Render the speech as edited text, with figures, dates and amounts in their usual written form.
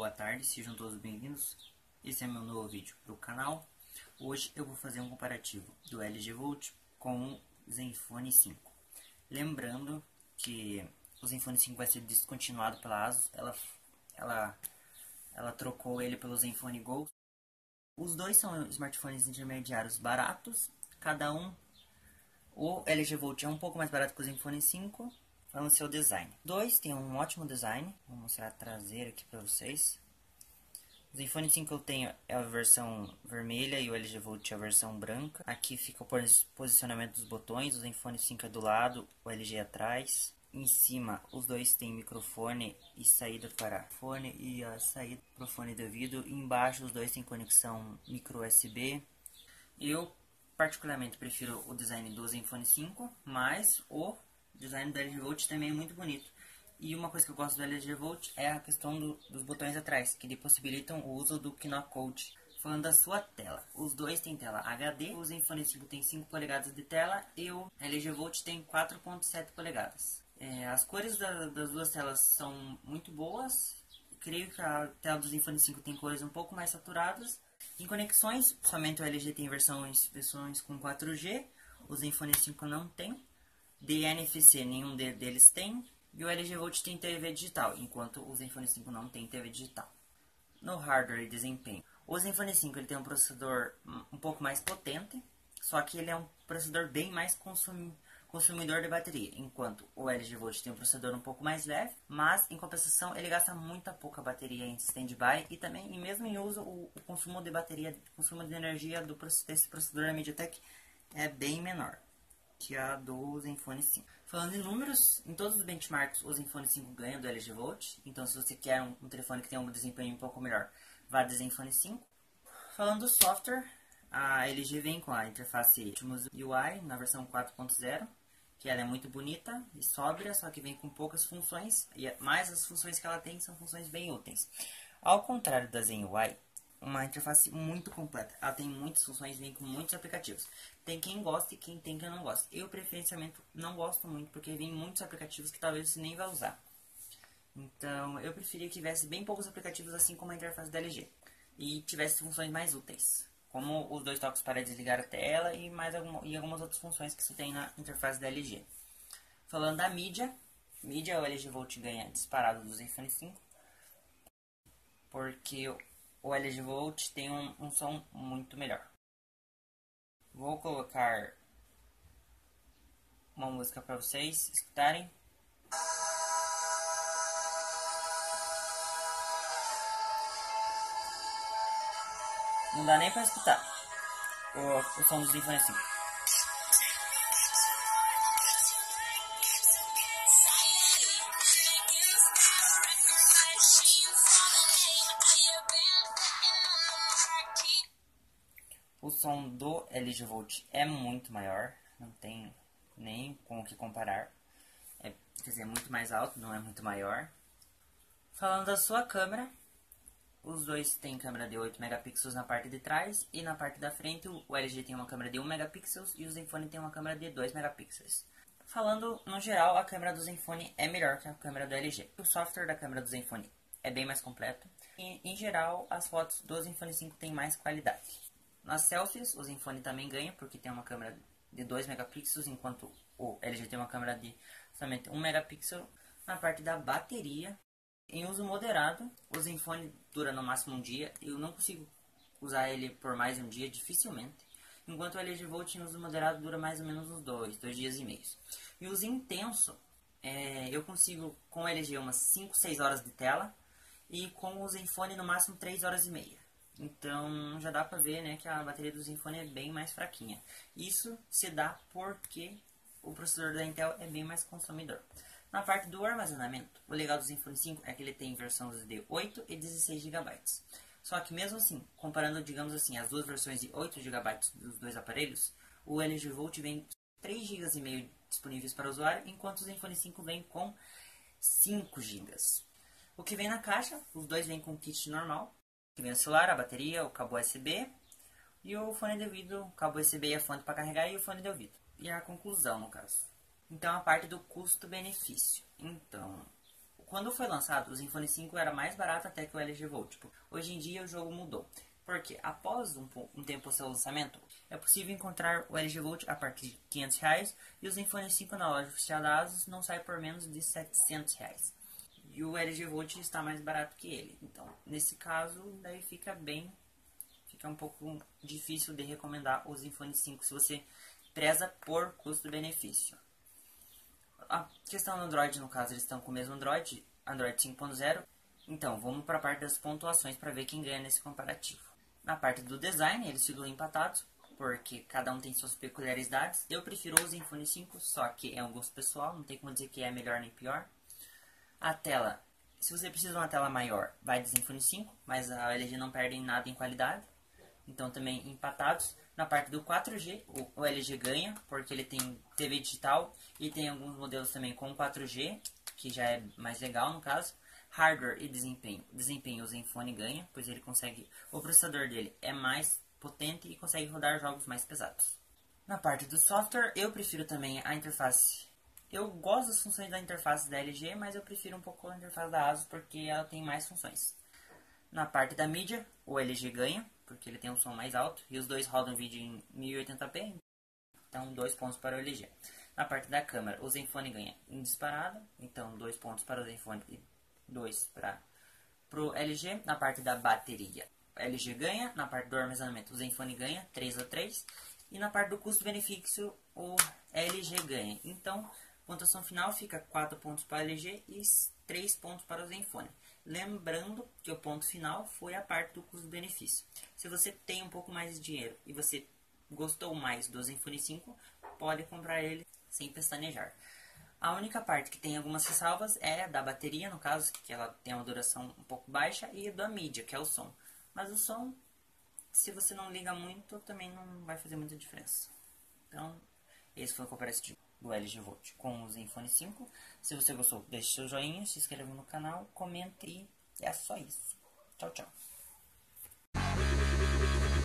boa tarde, sejam todos bem-vindos. Esse é meu novo vídeo para o canal. Hoje eu vou fazer um comparativo do LG Volt com o Zenfone 5. Lembrando que o Zenfone 5 vai ser descontinuado pela ASUS, ela trocou ele pelo Zenfone Go. Os dois são smartphones intermediários baratos, cada um. O LG Volt é um pouco mais barato que o Zenfone 5. Falando seu design. Dois tem um ótimo design. Vou mostrar a traseira aqui para vocês. O Zenfone 5 eu tenho é a versão vermelha e o LG Volt é a versão branca. Aqui fica o posicionamento dos botões. O Zenfone 5 é do lado, o LG é atrás. Em cima, os dois têm microfone e saída para fone e a saída para o fone de ouvido. E embaixo, os dois têm conexão micro USB. Eu particularmente prefiro o design do Zenfone 5, mas o design do LG Volt também é muito bonito. E uma coisa que eu gosto do LG Volt é a questão dos botões atrás, que lhe possibilitam o uso do QR Code. Falando da sua tela, os dois têm tela HD, o Zenfone 5 tem 5 polegadas de tela e o LG Volt tem 4.7 polegadas. As cores das duas telas são muito boas. Creio que a tela do Zenfone 5 tem cores um pouco mais saturadas. Em conexões, somente o LG tem versões com 4G, o Zenfone 5 não tem. De NFC nenhum deles tem. E o LG Volt tem TV digital, enquanto o Zenfone 5 não tem TV digital. No hardware e desempenho, o Zenfone 5 ele tem um processador um pouco mais potente, só que ele é um processador bem mais consumidor de bateria, enquanto o LG Volt tem um processador um pouco mais leve, mas em compensação ele gasta muita pouca bateria em standby e também, e mesmo em uso, o consumo de bateria, consumo de energia desse processador da MediaTek é bem menor que a do Zenfone 5. Falando em números, em todos os benchmarks o Zenfone 5 ganha do LG Volt. Então se você quer um telefone que tenha um desempenho um pouco melhor, vá de Zenfone 5. Falando do software, a LG vem com a interface Optimus UI na versão 4.0, que ela é muito bonita e sóbria, só que vem com poucas funções, mas as funções que ela tem são funções bem úteis. Ao contrário da Zen UI, uma interface muito completa. Ela tem muitas funções, vem com muitos aplicativos. Tem quem gosta e quem tem quem não gosta. Eu, preferencialmente, não gosto muito, porque vem muitos aplicativos que talvez você nem vá usar. Então, eu preferia que tivesse bem poucos aplicativos, assim como a interface da LG. E tivesse funções mais úteis, como os dois toques para desligar a tela e algumas outras funções que você tem na interface da LG. Falando da mídia, o LG Volt ganha disparado do Zenfone 5, porque o LG Volt tem um som muito melhor. Vou colocar uma música para vocês escutarem. Não dá nem para escutar o som do Zenfone 5. O som do LG Volt é muito maior, não tem nem com o que comparar. Quer dizer, é muito mais alto, não é muito maior. Falando da sua câmera, os dois têm câmera de 8 megapixels na parte de trás e na parte da frente o LG tem uma câmera de 1 megapixels e o Zenfone tem uma câmera de 2 megapixels. Falando no geral, a câmera do Zenfone é melhor que a câmera do LG. O software da câmera do Zenfone é bem mais completo e, em geral, as fotos do Zenfone 5 têm mais qualidade. Nas selfies, o Zenfone também ganha, porque tem uma câmera de 2 megapixels, enquanto o LG tem uma câmera de somente 1 megapixel. Na parte da bateria, em uso moderado, o Zenfone dura no máximo um dia. Eu não consigo usar ele por mais de um dia, dificilmente. Enquanto o LG Volt em uso moderado dura mais ou menos uns 2 dias e meio. E uso intenso, eu consigo com o LG umas 5, 6 horas de tela. E com o Zenfone no máximo 3 horas e meia. Então já dá pra ver, né, que a bateria do Zenfone é bem mais fraquinha. Isso se dá porque o processador da Intel é bem mais consumidor. Na parte do armazenamento, o legal do Zenfone 5 é que ele tem versões de 8 e 16 GB. Só que mesmo assim, comparando, digamos assim, as duas versões de 8 GB dos dois aparelhos, o LG Volt vem 3,5 GB disponíveis para o usuário, enquanto o Zenfone 5 vem com 5 GB. O que vem na caixa, os dois vêm com kit normal, que vem o celular, a bateria, o cabo USB e o fone de ouvido, o cabo USB e a fonte para carregar e o fone de ouvido. E a conclusão, no caso. Então, a parte do custo-benefício. Então, Quando foi lançado, o Zenfone 5 era mais barato até que o LG Volt. Tipo, hoje em dia o jogo mudou. Porque após um tempo do seu lançamento, é possível encontrar o LG Volt a partir de R$500 e o Zenfone 5 na loja oficial da ASUS não sai por menos de R$700. E o LG Volt está mais barato que ele. Então, nesse caso, daí fica um pouco difícil de recomendar o Zenfone 5 se você preza por custo-benefício. A questão do Android, no caso, eles estão com o mesmo Android 5.0. Então, vamos para a parte das pontuações para ver quem ganha nesse comparativo. Na parte do design, eles ficam empatados, porque cada um tem suas peculiaridades. Eu prefiro o Zenfone 5, só que é um gosto pessoal, não tem como dizer que é melhor nem pior. A tela, se você precisa de uma tela maior, vai de Zenfone 5, mas a LG não perde em nada em qualidade. Então também empatados. Na parte do 4G, o LG ganha, porque ele tem TV digital e tem alguns modelos também com 4G, que já é mais legal no caso. Hardware e desempenho. Desempenho o Zenfone ganha, pois ele consegue, o processador dele é mais potente e consegue rodar jogos mais pesados. Na parte do software, eu prefiro também a interface. Eu gosto das funções da interface da LG, mas eu prefiro um pouco a interface da ASUS porque ela tem mais funções. Na parte da mídia, o LG ganha, porque ele tem um som mais alto e os dois rodam vídeo em 1080p, então 2 pontos para o LG. Na parte da câmera, o Zenfone ganha em disparada, então 2 pontos para o Zenfone e 2 para o LG. Na parte da bateria, o LG ganha. Na parte do armazenamento, o Zenfone ganha 3-3. E na parte do custo-benefício, o LG ganha. Então, pontuação final fica 4 pontos para o LG e 3 pontos para o Zenfone. Lembrando que o ponto final foi a parte do custo-benefício. Se você tem um pouco mais de dinheiro e você gostou mais do Zenfone 5, pode comprar ele sem pestanejar. A única parte que tem algumas ressalvas é a da bateria, no caso, que ela tem uma duração um pouco baixa, e da mídia, que é o som. Mas o som, se você não liga muito, também não vai fazer muita diferença. Então, esse foi o comparativo do LG Volt com o Zenfone 5. Se você gostou, deixe seu joinha, se inscreva no canal, comente e é só isso. Tchau, tchau.